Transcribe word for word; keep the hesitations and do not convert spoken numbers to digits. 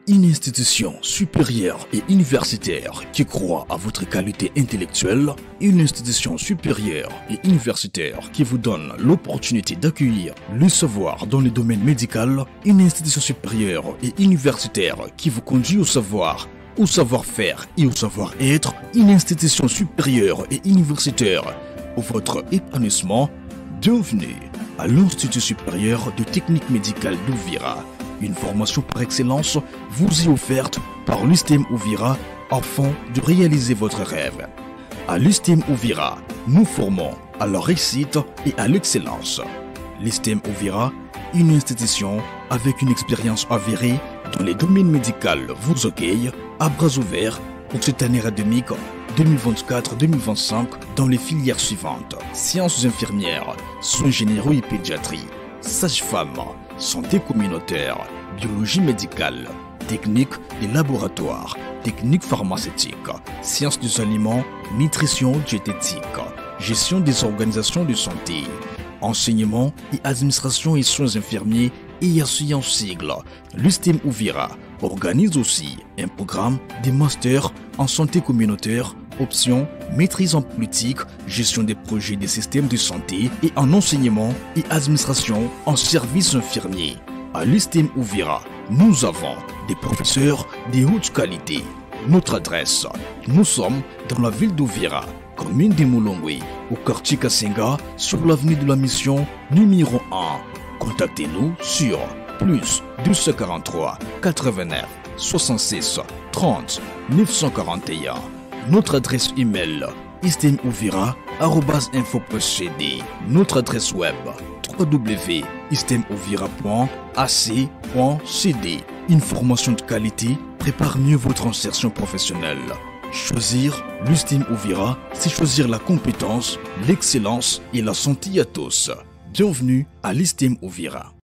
Une institution supérieure et universitaire qui croit à votre qualité intellectuelle, une institution supérieure et universitaire qui vous donne l'opportunité d'accueillir le savoir dans le domaine médical, une institution supérieure et universitaire qui vous conduit au savoir, au savoir-faire et au savoir-être, une institution supérieure et universitaire pour votre épanouissement. Bienvenue à l'Institut supérieur de technique médicale d'Ouvira. Une formation par excellence vous est offerte par l'U S T E M Ouvira afin de réaliser votre rêve. À l'U S T E M Ouvira, nous formons à la réussite et à l'excellence. L'U S T E M Ouvira, une institution avec une expérience avérée dans les domaines médicaux, vous accueille à bras ouverts pour cette année académique deux mille vingt-quatre deux mille vingt-cinq dans les filières suivantes: sciences infirmières, soins généraux et pédiatrie, sage-femme, santé communautaire, biologie médicale, technique des laboratoires, technique pharmaceutique, sciences des aliments, nutrition diététique, gestion des organisations de santé, enseignement et administration et soins infirmiers et assis en sigle. L'U S T E M Ouvira organise aussi un programme de master en santé communautaire, option maîtrise en politique, gestion des projets des systèmes de santé et en enseignement et administration en services infirmiers. À l'U S T E M Ouvira, nous avons des professeurs de haute qualité. Notre adresse: nous sommes dans la ville d'Ouvira, commune de Moulongwe, au quartier Kassenga, sur l'avenue de la Mission numéro un. Contactez-nous sur plus deux cent quarante-trois quatre-vingt-neuf soixante-six trente neuf cent quarante et un. Notre adresse email istemouvira arobase info point c d. Notre adresse web w w w point istemouvira point a c point c d. Une formation de qualité prépare mieux votre insertion professionnelle. Choisir l'U S T E M Ouvira, c'est choisir la compétence, l'excellence et la santé à tous. Bienvenue à l'U S T E M Ouvira.